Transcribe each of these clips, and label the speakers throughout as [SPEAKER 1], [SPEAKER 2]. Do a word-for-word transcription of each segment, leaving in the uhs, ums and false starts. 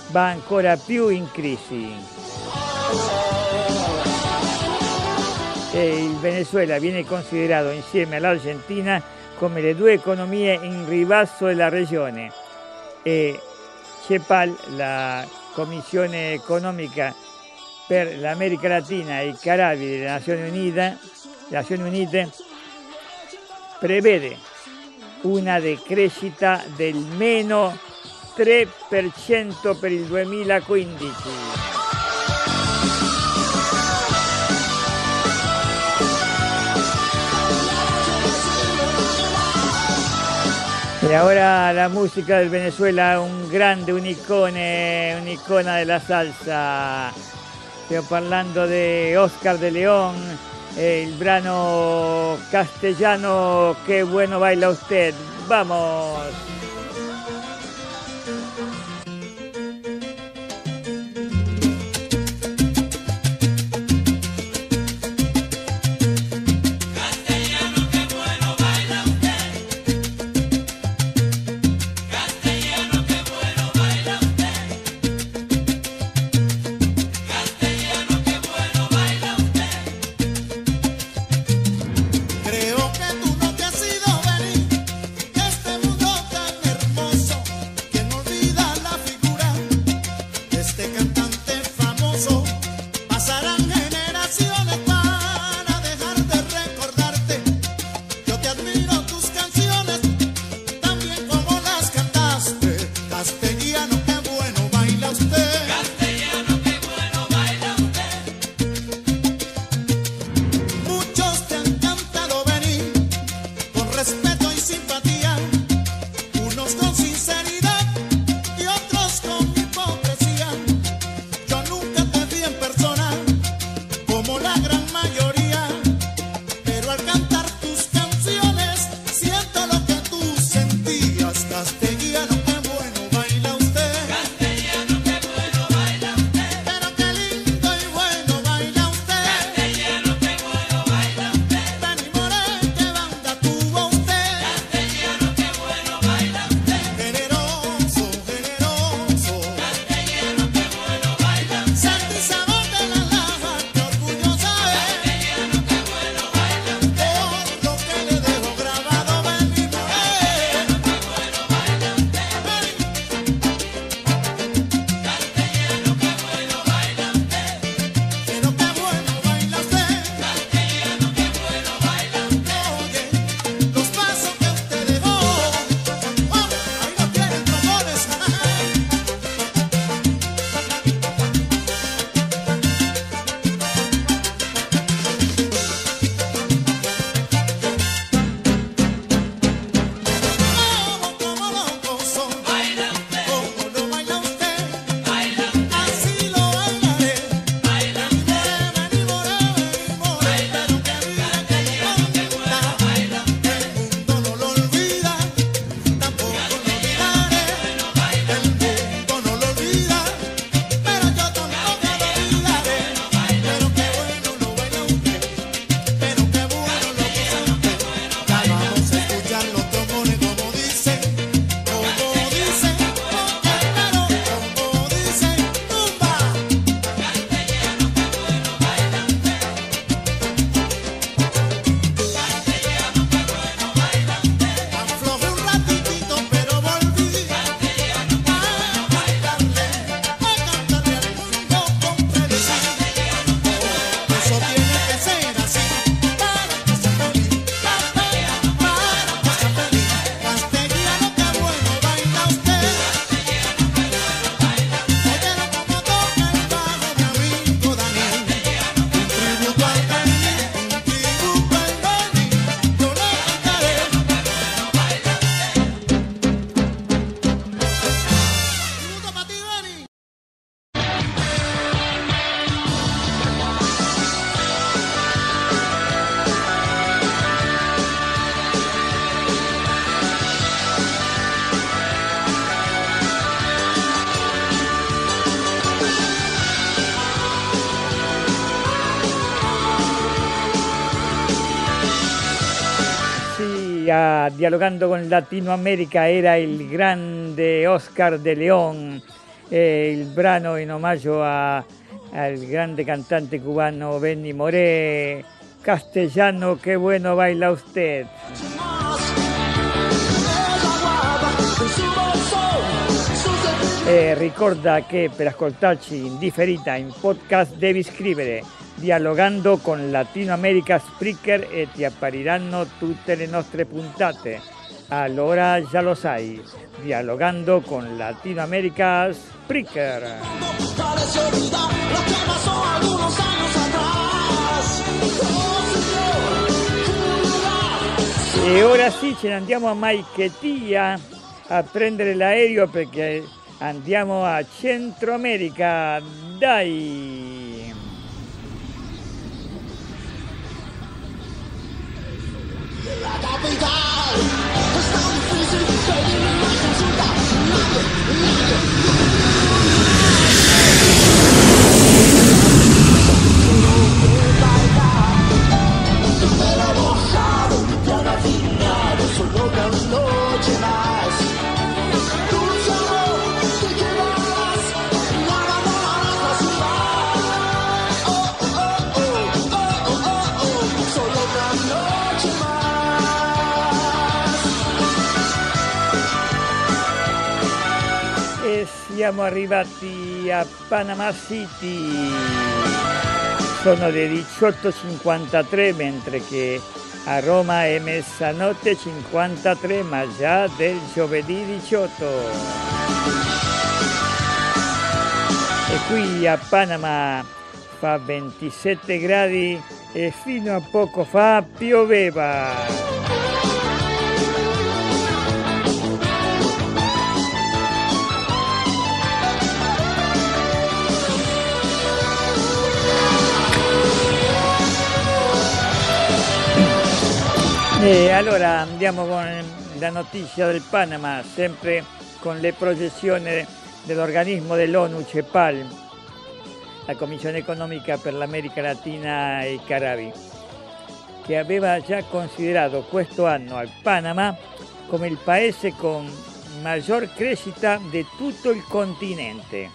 [SPEAKER 1] va ancora più in crisi. E il Venezuela viene considerato insieme all'Argentina come le due economie in ribasso della regione. E CEPAL, la Commissione Economica per l'America Latina e i Caraibi delle Nazioni Unite, Nazioni Unite prevede una decrescita del meno tre per cento per il duemilaquindici. E ahora la música del Venezuela, un grande, un icone, un'icona della salsa. Stiamo parlando di Oscar de León, eh, il brano castellano Qué bueno baila usted. Vamos.
[SPEAKER 2] dialogando con Latinoamérica era el grande Oscar de León.
[SPEAKER 1] eh, il brano in omaggio a, al grande cantante cubano Benny Moré, Castellano, che bueno baila usted. E ricorda che per ascoltarci in differita in podcast devi scrivere Dialogando con Latino America Spreaker e ti appariranno tutte le nostre puntate. Allora già lo sai, Dialogando con Latino America Spreaker. E ora sì, ce ne andiamo a Maiquetía a prendere l'aereo perché andiamo a Centro America, dai!
[SPEAKER 2] La capital es tan difícil pedir una consulta. Nadie, nadie. Solo una noche más. Dulce amor, te quedarás, no abandonarás la ciudad. Oh, oh, oh, oh, oh, oh, oh, solo una noche más.
[SPEAKER 1] E siamo arrivati a Panama City. Sono le diciotto e cinquantatré, mentre che a Roma è mezzanotte e cinquantatré, ma già del giovedì diciotto. E qui a Panama fa ventisette gradi e fino a poco fa pioveva. E allora andiamo con la notizia del Panama, sempre con le proiezioni dell'organismo dell'ONU CEPAL, la Commissione Economica per l'America Latina e i Caraibi, che aveva già considerato questo anno al Panama come il paese con maggior crescita di tutto il continente.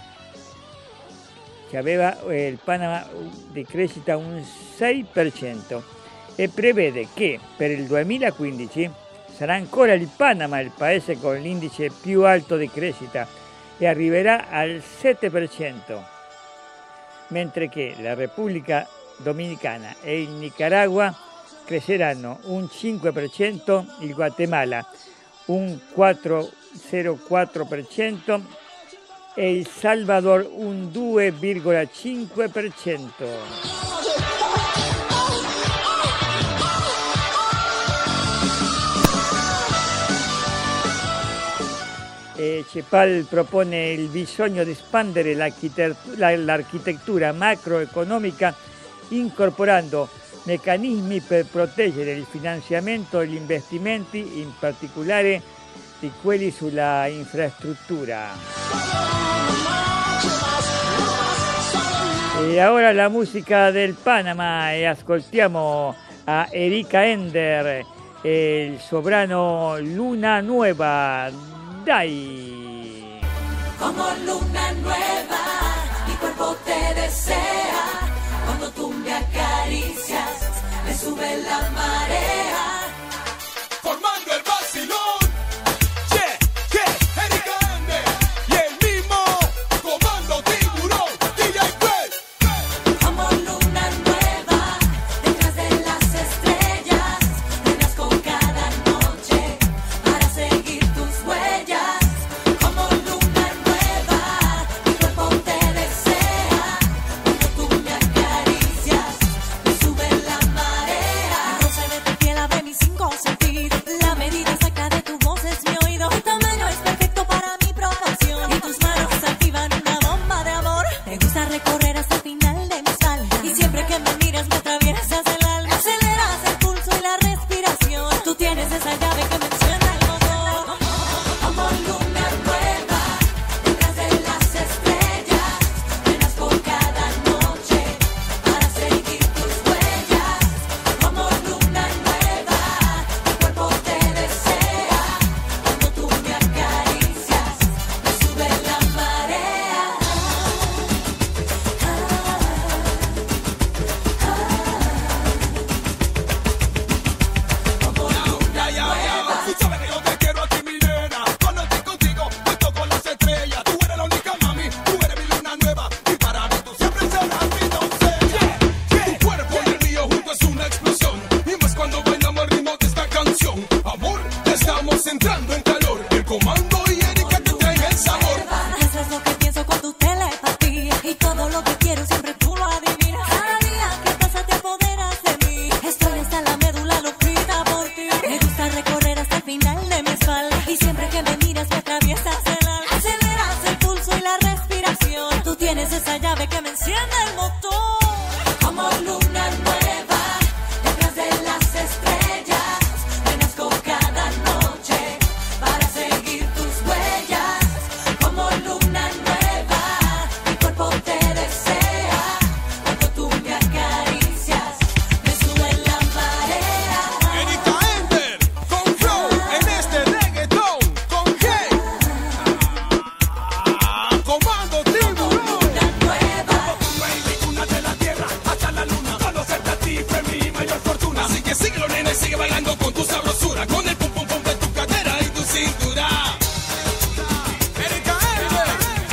[SPEAKER 1] Che aveva eh, il Panama di crescita un sei per cento. E prevede che per il duemilaquindici sarà ancora il Panama il paese con l'indice più alto di crescita e arriverà al sette per cento, mentre che la Repubblica Dominicana e il Nicaragua cresceranno un cinque per cento, il Guatemala un quattro virgola zero quattro per cento e il Salvador un due virgola cinque per cento. E CEPAL propone il bisogno di espandere l'architettura macroeconomica incorporando meccanismi per proteggere il finanziamento e gli investimenti, in particolare di quelli sulla infrastruttura. E ora la musica del Panama e ascoltiamo a Erika Ender e il suo brano Luna Nueva. Dai.
[SPEAKER 3] Como luna nueva, mi cuerpo te desea. Cuando tú me acaricias, me sube la marea.
[SPEAKER 2] Formando el vacilón. Yeah, yeah, Erika Ender y el mismo comando tiburón, D J Quest.
[SPEAKER 3] Como luna nueva, detrás de las estrellas, vendrás con cada noche para seguir tus huellas.
[SPEAKER 4] Mis
[SPEAKER 3] ¿Quién es esa llave que me enciende el motor? Como luna nueva, detrás de las estrellas, renazco cada noche para seguir tus huellas. Como luna nueva, mi cuerpo te desea. Cuando tú me acaricias, me sube la marea.
[SPEAKER 4] Erika Ender, con flow en este reggaetón, ¿con qué? Ah, Comando Tiburón.
[SPEAKER 3] Luna nueva,
[SPEAKER 4] Baby, una de la tierra hasta la luna. Conocerte a ti fue mi mayor fortuna. Así que síguelo, nena, y sigue bailando con tu sabrosura, con el pum pum pum de tu cadera y tu cintura. Erika Ender,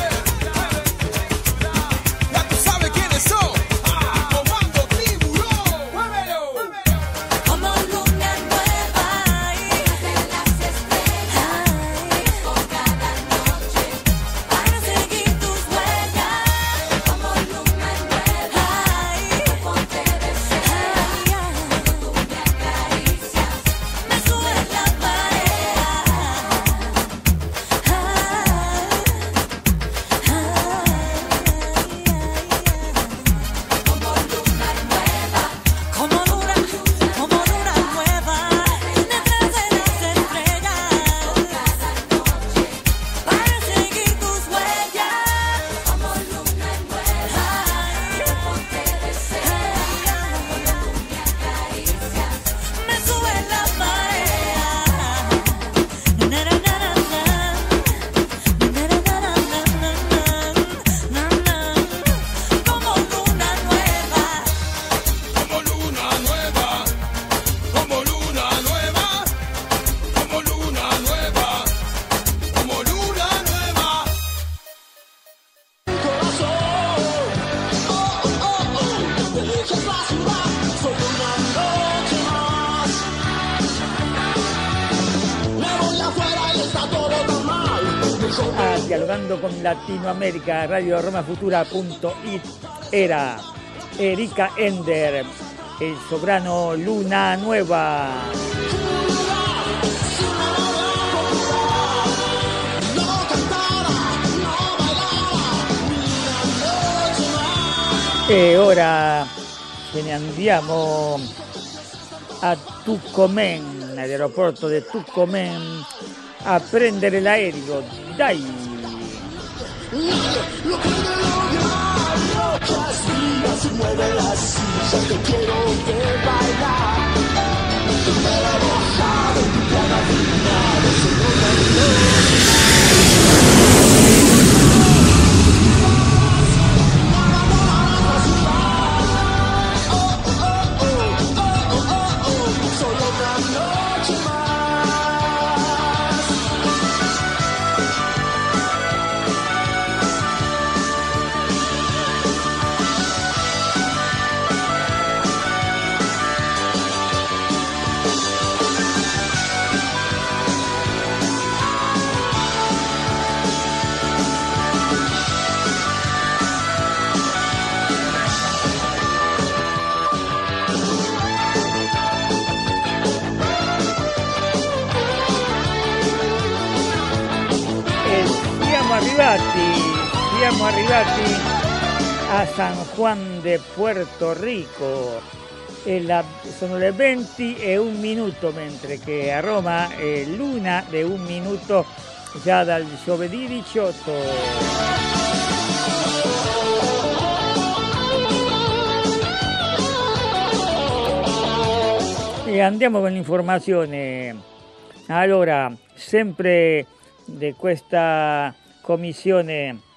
[SPEAKER 4] ya tú sabes quiénes son. Ah, Comando Tiburón. Muévelo.
[SPEAKER 3] como luna nueva, detrás de las estrellas, renazco cada noche para seguir tus huellas. Como luna nueva, mi cuerpo te desea. Cuando tú me acaricias, me sube la marea. Como luna nueva, como luna, como luna nueva, detrás de las estrellas, para seguir tus huellas. Como luna nueva, mi cuerpo te desea. Cuando tú me acaricias, me sube la marea. Na, na, na, na, na. Na, na, na, na, na, na, na, na. Como luna nueva.
[SPEAKER 4] Como luna nueva, como luna nueva, como luna nueva, como luna nueva.
[SPEAKER 2] Corazón, oh, oh, oh, te dejes vacilar, solo una noche más. Me voy afuera y está todo normal.
[SPEAKER 1] Ah, dialogando con Latinoamérica, radio roma futura punto it era Erika Ender, el soprano Luna Nueva.
[SPEAKER 2] No cantara, no bailara, ni una noche más.
[SPEAKER 1] E ora ce ne andiamo a Tucumán, all'aeroporto di Tucumán, a prendere l'aereo. Dai!
[SPEAKER 2] Lo que me lo diario, Castilla se mueve la silla, te quiero ver bailar. Pero mojado en tu plana final, solo una noche. Oh, oh, oh, oh, oh, oh, oh, solo una noche más.
[SPEAKER 1] E siamo arrivati, siamo arrivati a San Juan de Puerto Rico. E la- sono le venti e un minuto, mentre che a Roma è l'una e un minuto già dal giovedì diciotto. E andiamo con l'informazione. Allora, sempre di questa commissione